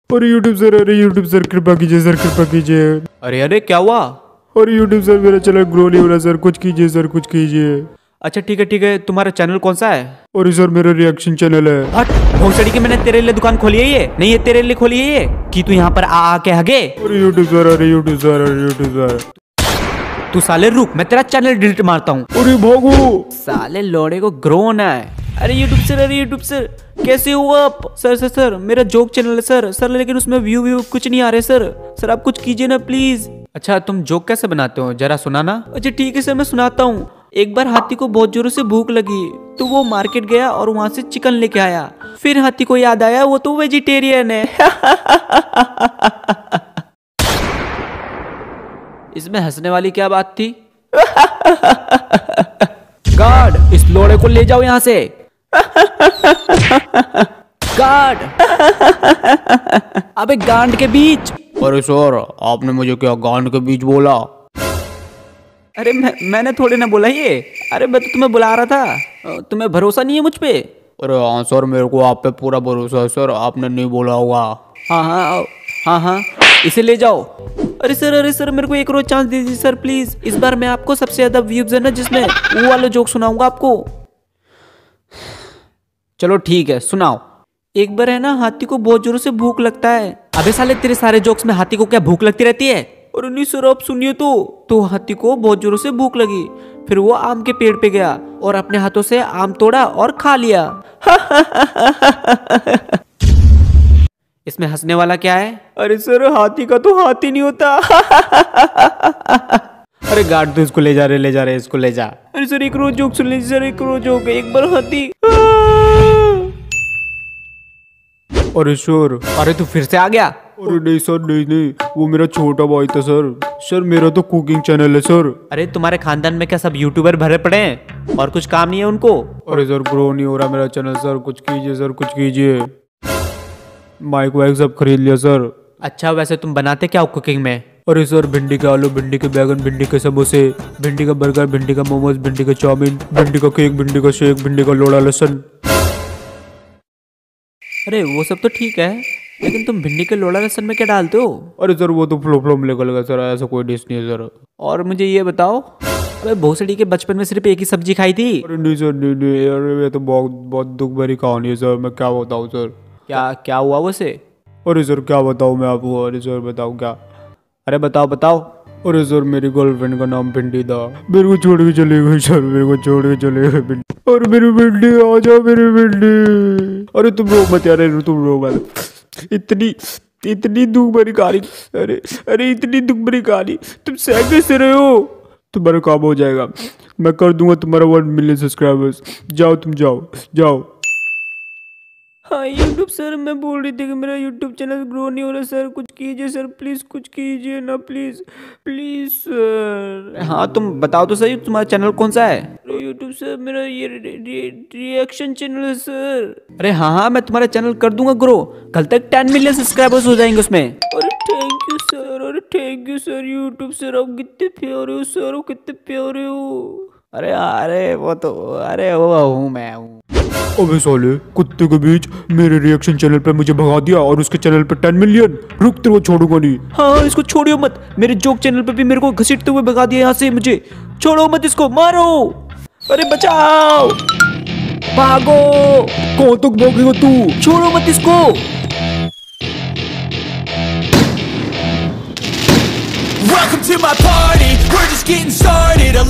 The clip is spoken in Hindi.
अरे यूट्यूब सर कृपा कीजिए सर, कृपा कीजिए। अरे अरे क्या हुआ? अरे यूट्यूब सर मेरा चैनल ग्रो नहीं हो रहा सर, कुछ कीजिए सर, कुछ कीजिए। अच्छा ठीक है, तुम्हारा चैनल कौन सा है? अरे सर मेरा रिएक्शन चैनल है। हट भोसड़ी के, मैंने तेरे लिए दुकान खोली है ये? नहीं, ये तेरे लिए खोली है ये कि तू यहाँ पर आ के हगे? अरे यूट्यूब सर, अरे यूट्यूब सर, अरे यूट्यूब सर। तू साले रुक, मैं तेरा चैनल डिलीट मारता हूँ। अरे भागो साले लोड़े को ग्रो होना है। अरे यूट्यूब सर कैसे हो आप? सर मेरा जोक चैनल है सर लेकिन उसमें व्यू कुछ नहीं आ रहे सर आप कुछ कीजिए ना प्लीज। अच्छा तुम जोक कैसे बनाते हो, जरा सुनाना। अच्छा ठीक है सर, मैं सुनाता हूँ। एक बार हाथी को बहुत जोरों से भूख लगी तो वो मार्केट गया और वहां से चिकन लेके आया। फिर हाथी को याद आया वो तो वेजिटेरियन है। इसमें हंसने वाली क्या बात थी? गार्ड, इस लोड़े को ले जाओ यहाँ से। गार्ड, अबे गांड के बीच। अरे सर आपने मुझे क्या गांड के बीच बोला? अरे मैंने थोड़े ना बोला ये। अरे मैं तो तुम्हें बुला रहा था, तुम्हें भरोसा नहीं है मुझ पे? अरे हाँ सर, मेरे को आप पे पूरा भरोसा है सर, आपने नहीं बोला होगा। हाँ इसे ले जाओ। अरे सर मेरे को एक रोज चांस दीजिए सर प्लीज। इस बार मैं आपको सबसे ज्यादा व्यूज है ना जिसमें, वो वाला जोक सुनाऊंगा आपको। चलो ठीक है सुनाओ। एक बार है ना हाथी को बहुत जोरों से भूख लगता है। अबे साले तेरे सारे जोक्स में हाथी को क्या भूख लगती रहती है? अरे नहीं सर आप सुनिए तो हाथी को बहुत जोरों से भूख लगी। फिर वो आम के पेड़ पे गया और अपने हाथों से आम तोड़ा और खा लिया। इसमें हंसने वाला क्या है? अरे सर हाथी का तो हाथी नहीं होता। अरे गार्ड तो इसको ले जा रहे इसको ले जा। अरे सर एक रोज जोक सुन लीजिए सर, एक रोज जोक। एक बार हाथी। अरे सर, अरे तू फिर से आ गया? अरे नहीं सर, नहीं वो मेरा छोटा भाई था सर मेरा तो कुकिंग चैनल है सर। अरे तुम्हारे खानदान में क्या सब यूट्यूबर भरे पड़े हैं और कुछ काम नहीं है उनको? अरे सर ग्रो नहीं हो रहा मेरा चैनल सर, कुछ कीजिए सर, कुछ कीजिए। माइक वाइक सब खरीद लिया सर। अच्छा वैसे तुम बनाते क्या हो कुकिंग में? अरे सर भिंडी के आलू, भिंडी के बैगन, भिंडी के समोसे, भिंडी का बर्गर, भिंडी का मोमोज, भिंडी का चाउमीन, भिंडी का केक, भिंडी का शेक, भिंडी का लोड़ा लहसुन। अरे वो सब तो ठीक है, लेकिन तुम भिंडी के लोड़ा लहसुन में क्या डालते हो? अरे सर वो तो फ्लो में निकल गया सर, ऐसा कोई डिश नहीं है सर। और मुझे ये बताओ, अरे भोसड़ी के बचपन में सिर्फ एक ही सब्जी खाई थी? अरे नहीं सर, नहीं अरे ये तो बहुत दुख भरी कहानी है सर, मैं क्या बताऊँ सर। क्या हुआ वैसे? अरे सर क्या बताऊँ मैं आपको, अरे सर बताओ क्या। अरे बताओ। अरे सर मेरी गर्लफ्रेंड का नाम भिंडी था, मेरे को छोड़ के चले गई सर, मेरे को छोड़ के चले गए भिंडी। और मेरी भिंडी आ जाओ मेरी भिंडी। अरे तुम रो मत यार, तुम रो मत। इतनी दुख भरी कहानी, अरे इतनी दुख भरी कहानी तुम सह कैसे रहे हो? तुम्हारा काम हो जाएगा, मैं कर दूंगा तुम्हारा 1 मिलियन सब्सक्राइबर्स। जाओ तुम जाओ। हाँ यूट्यूब सर, मैं बोल रही थी कि मेरा यूट्यूब चैनल ग्रो नहीं हो रहा सर, कुछ कीजिए सर प्लीज, कुछ कीजिए ना प्लीज सर। हाँ तुम बताओ तो सही, तुम्हारा चैनल कौन सा है? यूट्यूब सर मेरा ये रिएक्शन चैनल है सर। अरे हाँ मैं तुम्हारा चैनल कर दूंगा ग्रो, कल तक 10 मिलियन सब्सक्राइबर्स हो जाएंगे उसमें। अरे thank you sir, YouTube sir आप कितने प्यारे हो सर, आप कितने प्यारे हो। अरे वो तो वो हूँ मैं हूँ। अबे साले कुत्ते के बीच मेरे रिएक्शन चैनल पे मुझे भगा दिया और उसके चैनल पे 10 मिलियन। रुक तेरे को छोड़ूंगा नहीं। हाँ इसको छोड़ियो मत, मेरे जोक चैनल पे भी मेरे को घसीटते हुए भगा दिया यहाँ से, मुझे छोड़ो मत, इसको मारो। अरे बचाओ, भागो। कौन तक भागेगा तू? छोड़ो मत इसको। Welcome to my party, we're just getting started. A